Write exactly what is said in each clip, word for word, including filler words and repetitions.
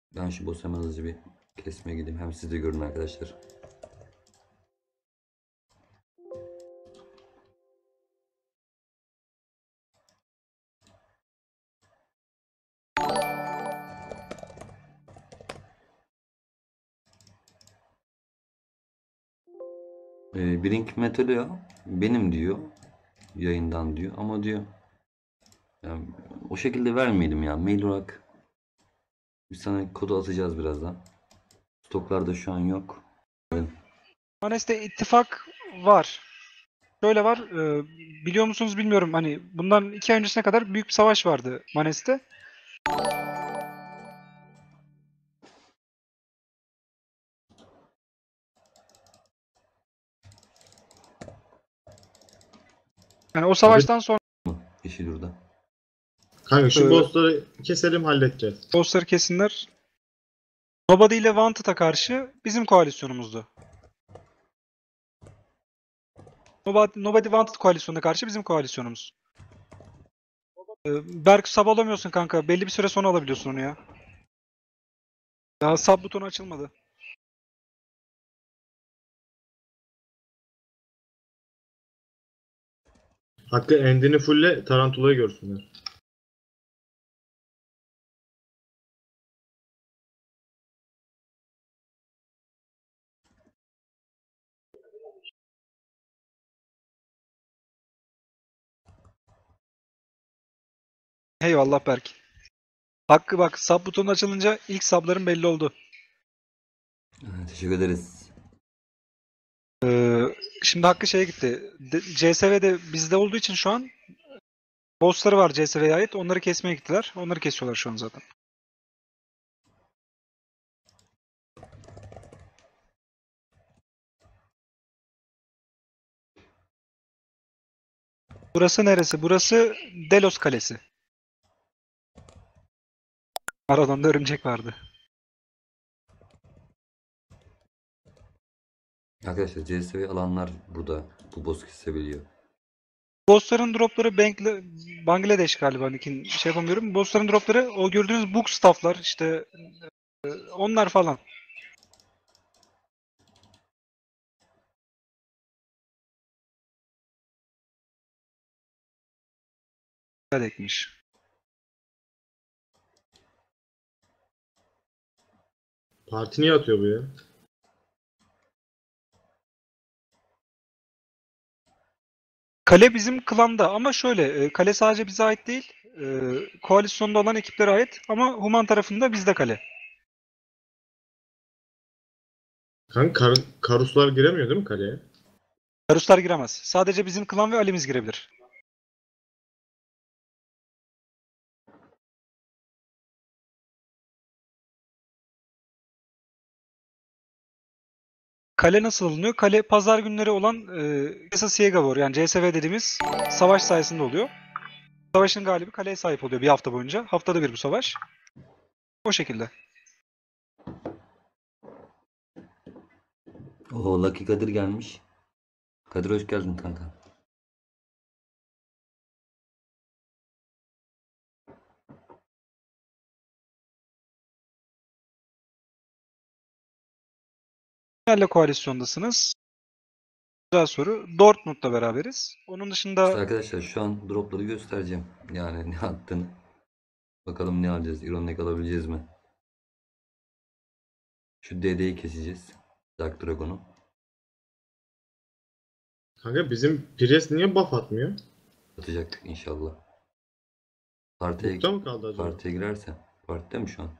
Ben şu boss'u hemen hızlıca bir kesmeye gideyim. Hem siz de görün arkadaşlar. Ee, Brink Metal'o benim diyor. Yayından diyor. Ama diyor yani o şekilde vermeyelim ya. Mail olarak biz sana kodu atacağız birazdan. Stoklarda şu an yok. Manes'te ittifak var. Şöyle var, e, biliyor musunuz bilmiyorum, hani bundan iki ay öncesine kadar büyük bir savaş vardı Manes'te. Yani o savaştan sonra Yeşilur'da. Kanka şu Ee, bossları keselim, halledeceğiz. bossları kesinler. Nobody ile Wanted'a karşı bizim koalisyonumuzdu. Nobody, Nobody Wanted koalisyonuna karşı bizim koalisyonumuz. Ee, Berk sub alamıyorsun kanka. Belli bir süre sonra alabiliyorsun onu ya. Daha sub butonu açılmadı. Hakkı endini fulle, tarantulayı görsünler. Eyvallah Berk. Hakkı bak, sub butonu açılınca ilk subların belli oldu. Teşekkür ederiz. Ee, şimdi Hakkı şeye gitti. De- C S V'de bizde olduğu için şu an bossları var C S V'ye ait. Onları kesmeye gittiler. Onları kesiyorlar şu an zaten. Burası neresi? Burası Delos Kalesi. Aradan da örümcek vardı. Arkadaşlar C S V alanlar burada bu boss kesebiliyor. Bossların dropları Bangla Bangladeş galiba. Nick'in şey yapamıyorum. Bossların dropları o gördüğünüz book staff'lar işte, e, onlar falan. Ekmiş. Parti niye atıyor bu ya? Kale bizim klanda ama şöyle, e, kale sadece bize ait değil. E, koalisyonda olan ekiplere ait ama Human tarafında bizde kale. Kanka kar karuslar giremiyor değil mi kaleye? Karuslar giremez. Sadece bizim klan ve Ali'miz girebilir. Kale nasıl alınıyor? Kale pazar günleri olan e, Casa Ciega War, yani C S V dediğimiz savaş sayesinde oluyor. Savaşın galibi kaleye sahip oluyor bir hafta boyunca. Haftada bir bu savaş. O şekilde. Oo, Lucky Kadir gelmiş. Kadir hoş geldin kanka. Kimlerle koalisyondasınız? Güzel soru. Dortmund'la beraberiz. Onun dışında İşte arkadaşlar şu an dropları göstereceğim. Yani ne attığını. Bakalım ne alacağız? Ironek alabileceğiz mi? Şu D D'yi keseceğiz. Dark Dragon'u. Kanka bizim Pires niye buff atmıyor? Atacak inşallah. Partiye, Bukta mı kaldı acaba? partiye girerse. Partide mi şu an?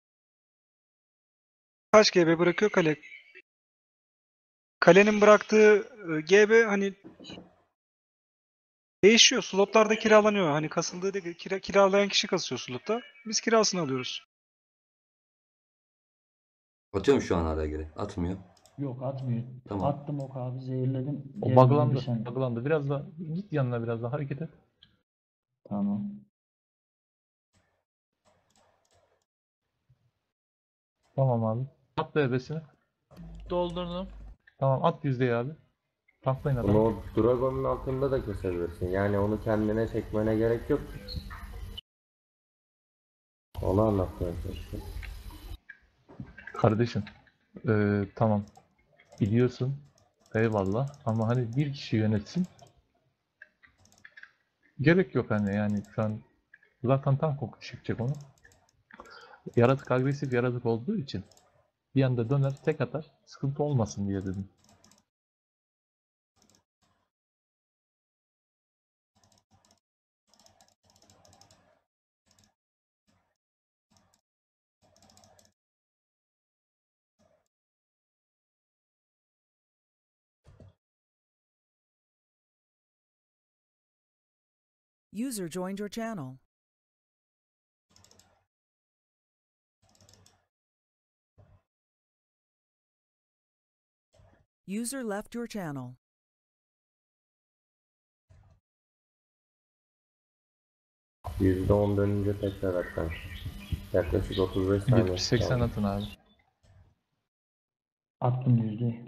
kaç G B bırakıyor kale? Kalenin bıraktığı e, G B hani değişiyor. Slotlarda kiralanıyor. Hani kasıldığı değil, kira, kiralayan kişi kasıyor slotta. Biz kirasını alıyoruz. Atıyorum şu an hala geri. Atmıyor. Yok atmıyor. Tamam. Attım ok abi, zehirledim. O Gelmedi buglandı. bir sen. Buglandı. Biraz da git yanına, biraz daha hareket et. Tamam. Tamam abi. At da ebesini. Doldurdum. Tamam, at yüzdeyi abi. Tanklayın adamı. Onu o Dragon'un altında da kesebilirsin. Yani onu kendine çekmene gerek yok. Onu anlatmaya çalışıyorum. Kardeşim, eee, tamam. Biliyorsun. Eyvallah. Ama hani bir kişi yönetsin. Gerek yok hani yani şu an zaten tam koku çıkacak onu. Yaratık agresif yaratık olduğu için bir anda döner tek atar. Sıkıntı olmasın diye dedim. User joined your channel. User left your channel. yüzde on dönünce tekrar at kanka. Yaklaşık otuz beş saniye. yetmiş seksen kaldı. atın abi. Attım yüzde.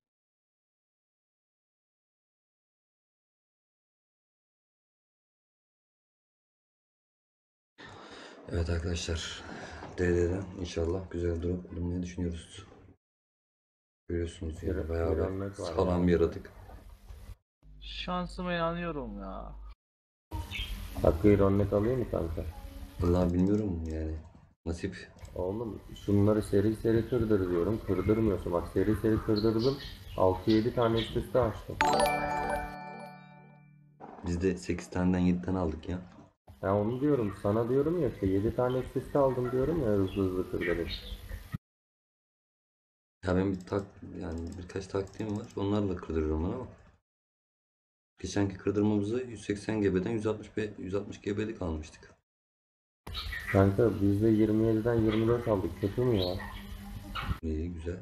Evet arkadaşlar. D D'den inşallah güzel drop bulmayı düşünüyoruz. Görüyorsunuz yani Bir- bayağı bir örnek bir var sağlam ya. bir yaratık. Şansıma inanıyorum ya. Hakkı ironik alıyor mu kanka? Vallahi bilmiyorum yani. Nasip. Oğlum şunları seri seri kırdır diyorum. Kırdırmıyorsun. Bak seri seri kırdırdım. altı yedi tane üst üste açtım. Biz de sekiz taneden yedi tane aldık ya. Ya onu diyorum. Sana diyorum ya işte yedi tane üst üste aldım diyorum ya hızlı hızlı kırdırdım. Ya benim bir tak yani birkaç taktiğim var. Onlarla kırdırıyorum ben ama. Geçenki kırdırmamızı yüz seksen G B'den yüz altmış B, yüz altmış G B'lik almıştık. Kanka biz de yirmi yediden yirmi dört aldık. Kötü mü ya? İyi güzel.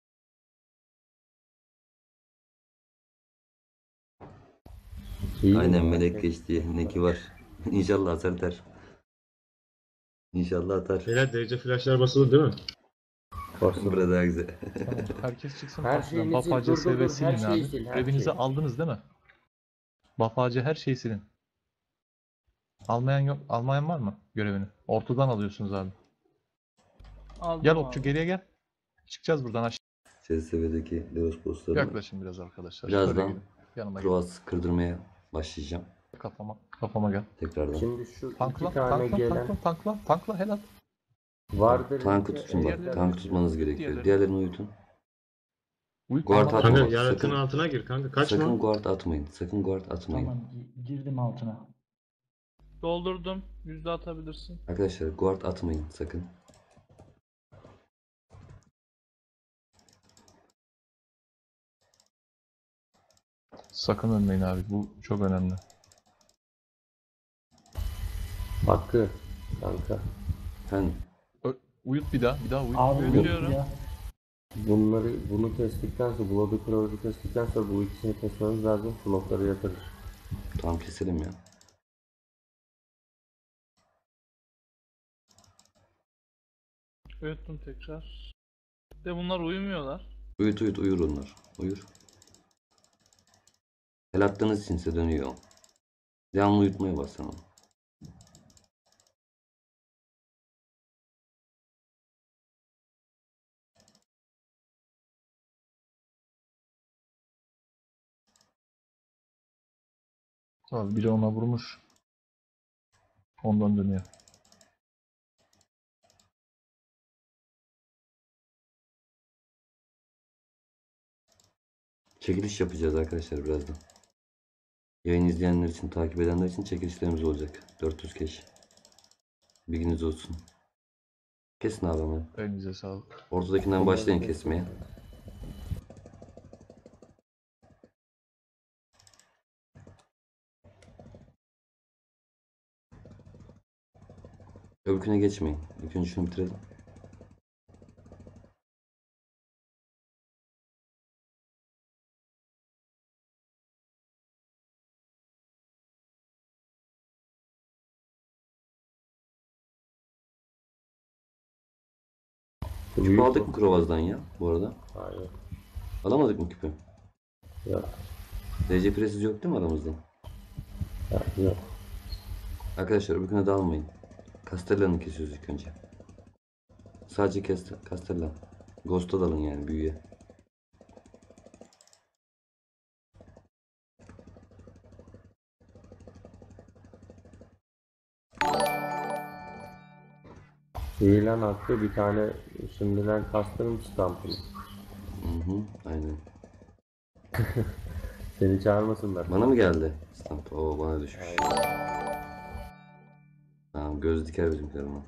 İyi mi Aynen ya? melek geçti. Neki var. İnşallah atar atar. İnşallah atar. Beyler derece flashlar basılı değil mi? Basılı. Burada daha güzel. Tamam, herkes çıksın Her karşıdan. şeyini Buff sil, A C dur, S dur, ve dur. Her silin şeyi abi. sil, her Görevinizi şeyi. aldınız değil mi? Buff A C her şeyi silin. Almayan yok. Almayan var mı görevini? Ortadan alıyorsunuz abi. Aldım Gel abi. okçu geriye gel. Çıkacağız buradan aşağı. C S V'deki Deus postlarını Yaklaşın biraz arkadaşlar. birazdan Şöyle gelin. Yanıma gel. Provas kırdırmaya başlayacağım. Kafama. Kafama gel. Tekrardan. Şimdi şu iki Tankla, tane tankla, gelen tankla, tankla, tankla, helal. vardır. Tankı işte, tutun bak. ejder- Tankı tutmanız gerekiyor. Diğerleri. Diğerlerini uyutun. Uyut Guard tamam. atma. Kanka bak, yaratığın sakın- altına gir kanka. Kaçma. Sakın guard atmayın. Sakın guard atmayın. Tamam gi- girdim altına. Doldurdum. Yüzde atabilirsin. Arkadaşlar guard atmayın sakın. Sakın ölmeyin abi. Bu çok önemli. Hakkı. Kanka. Efendim. Ö- uyut bir daha. Bir daha uyut. Abi Uyut. Ölüyorum. ya. Bunları bunu kestikten sonra Bloody Crow'u kestikten sonra bu ikisini kesmemiz lazım. Slotları yatırır. Tamam keselim ya. Öğüttüm tekrar. De bunlar uyumuyorlar. Uyut uyut uyur onlar. Uyur. El attığınız için size dönüyor. Devamlı uyutmaya bas ama. Abi biri ona vurmuş. Ondan dönüyor. Çekiliş yapacağız arkadaşlar birazdan. Yayın izleyenler için, takip edenler için çekilişlerimiz olacak. dört yüz keş. Bilginiz olsun. Kesin abi hemen. Elinize sağlık. Ortadakinden başlayın kesmeye. Öbürküne geçmeyin. İlk önce şunu bitirelim. Küpü aldık mı Krovaz'dan ya bu arada? Hayır. Alamadık mı küpü? Yok. D C Presiz yok değil mi aramızda? Ya, yok. Arkadaşlar öbürküne dalmayın. Castellan'ı kesiyoruz ilk önce. Sadece kes Castellan. Ghost'a dalın yani büyüye. İlan attı bir tane şimdiden kastırım stampını. Hı hı, aynen. Seni çağırmasınlar. Bana mı geldi? Stamp. Oo, bana düşmüş. Tamam, göz diker bizimkiler ona.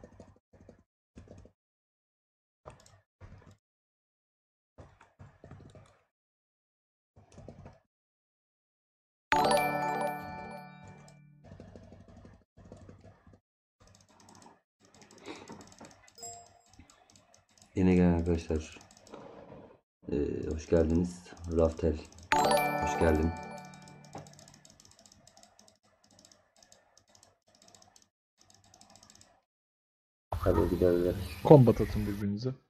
Yine gelen arkadaşlar. Ee, hoş geldiniz. Raftel. Hoş geldin. Hadi gidelim. Combat atın birbirinize.